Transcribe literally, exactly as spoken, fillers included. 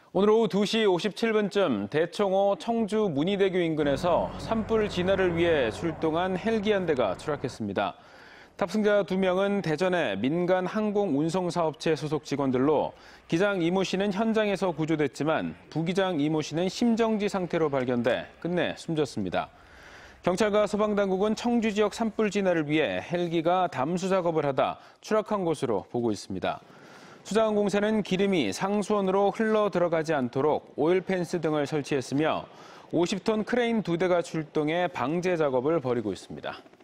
오늘 오후 두 시 오십칠 분쯤 대청호 청주 문희대교 인근에서 산불 진화를 위해 출동한 헬기 한 대가 추락했습니다. 탑승자 두 명은 대전의 민간 항공 운송 사업체 소속 직원들로 기장 이모 씨는 현장에서 구조됐지만 부기장 이모 씨는 심정지 상태로 발견돼 끝내 숨졌습니다. 경찰과 소방당국은 청주 지역 산불 진화를 위해 헬기가 담수 작업을 하다 추락한 것으로 보고 있습니다. 수자원 공사는 기름이 상수원으로 흘러 들어가지 않도록 오일 펜스 등을 설치했으며 오십 톤 크레인 두 대가 출동해 방제 작업을 벌이고 있습니다.